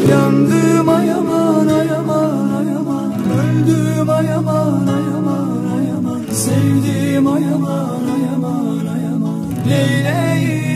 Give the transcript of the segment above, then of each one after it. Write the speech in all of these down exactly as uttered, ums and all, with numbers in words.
Yandım ay aman ay aman ay aman, öldüm ay aman ay aman ay aman, sevdim ay aman ay aman ay aman, neyleyim?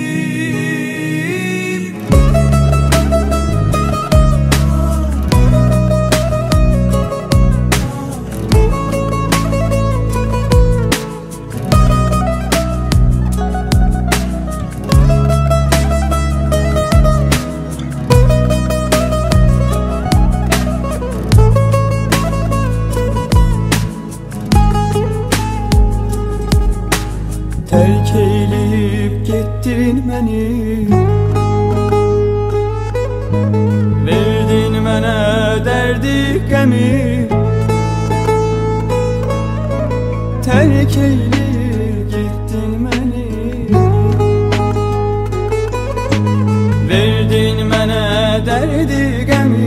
Terk eyleyip gittin beni, verdin mənə derdi gemi. Terk eyleyip gittin beni, verdin mənə derdi gemi.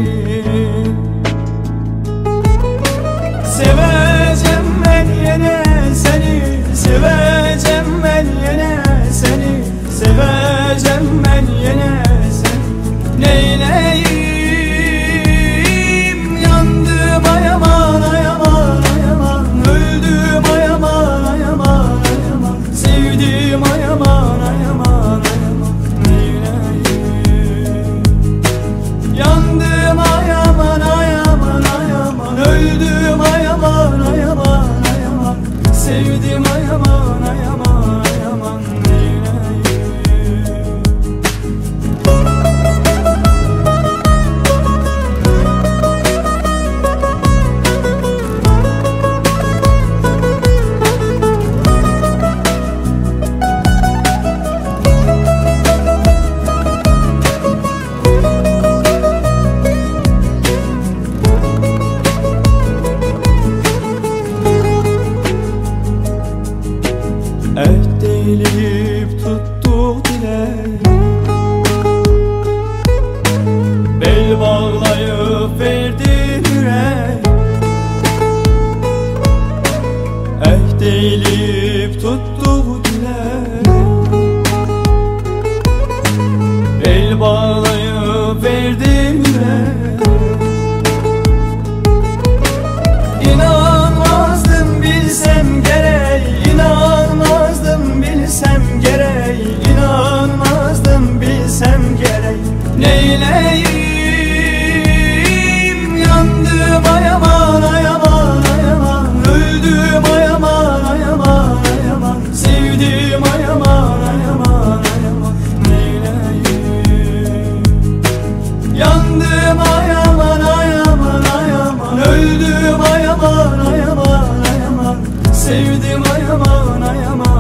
Seveceğim ben yine seni, seveceğim ben yine seni, seveceğim ben yine seni, neyleyim? Yandım ay aman ay aman ay aman, öldüm ay aman ay aman ay aman, sevdim ay aman ay aman ay aman, neyleyim? Yandım ay aman ay aman ay aman, öldüm ay aman ay aman ay aman, sevdim ay aman ay aman ay aman, neyleyim? Eh değilip tuttuk dile, bel bağlayıp verdin yürek. Eh değilip tuttuk dile, bel bağlayıp verdin yürek. İnanmazdım bilsem gerek, inanmazdım bilsem gerek, inanmazdım bilsem gerek, neyleyim? Yandım ay aman ay aman ay aman, öldüm ay aman ay aman ay aman, sevdim ay aman ay aman ay aman, neyleyim? Yandım ay aman ay aman ay aman, öldüm ay aman ay aman ay aman, sevdim ay aman ay aman.